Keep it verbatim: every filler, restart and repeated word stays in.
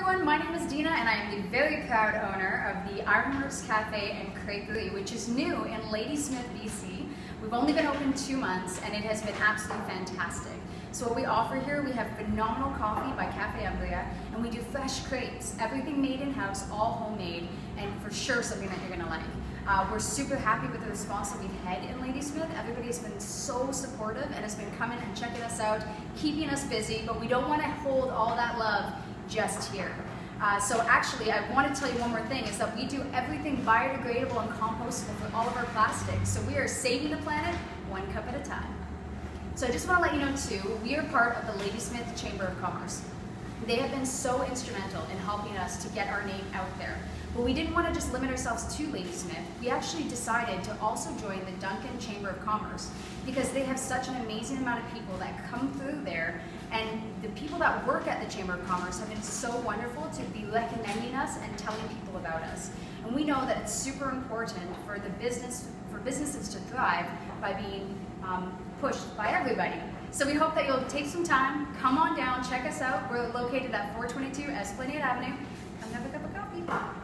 everyone, my name is Dina and I am the very proud owner of the Ironworks Cafe Creperie, which is new in Ladysmith, B C. We've only been open two months and it has been absolutely fantastic. So what we offer here, we have phenomenal coffee by Cafe Umbria, and we do fresh crepes, everything made in-house, all homemade, and for sure something that you're gonna like. Uh, we're super happy with the response that we've had in Ladysmith. Everybody has been so supportive and has been coming and checking us out, keeping us busy, but we don't want to hold all that love just here. Uh, so actually, I want to tell you one more thing, is that we do everything biodegradable and compostable for all of our plastics. So we are saving the planet one cup at a time. So I just want to let you know too, we are part of the Ladysmith Chamber of Commerce. They have been so instrumental in helping us to get our name out there. But we didn't want to just limit ourselves to Ladysmith. We actually decided to also join the Duncan Chamber of Commerce because they have such an amazing amount of people that come through there, and the people that work at the Chamber of Commerce have been so wonderful to be recommending us and telling people about us. And we know that it's super important for the business, for businesses to thrive by being um, pushed by everybody. So we hope that you'll take some time, come on down, check us out. We're located at four twenty-two Esplanade Avenue. Come have a cup of coffee.